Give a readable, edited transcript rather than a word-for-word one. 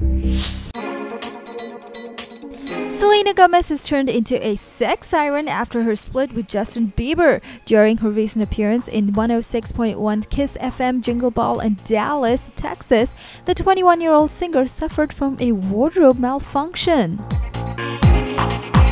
Selena Gomez has turned into a sex siren after her split with Justin Bieber. During her recent appearance in 106.1 Kiss FM Jingle Ball in Dallas, Texas, the 21-year-old singer suffered from a wardrobe malfunction.